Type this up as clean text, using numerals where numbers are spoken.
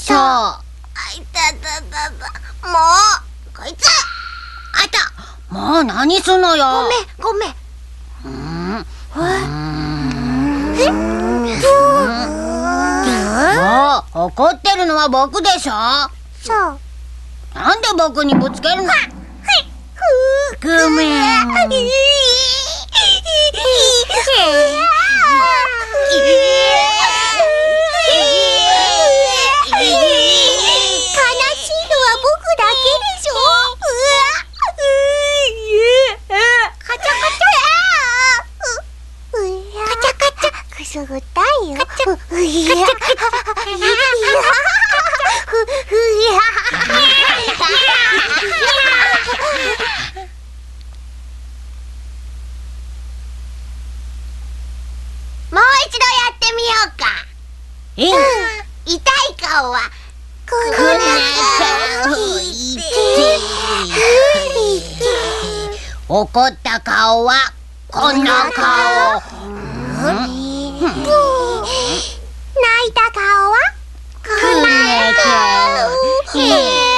そう。 あいたたたた。もうこいつあいた。 もう何すんのよ。 ごめん。 もう怒ってるのは僕でしょ。 そう。 なんで僕にぶつけるの。ごめん。悲しいのは僕だけでしょ。カチャカチャくすぐったいよ。もう一度やってみようか。痛い顔はこんな顔。 怒った顔はこんな顔。 泣いた顔はこんな顔。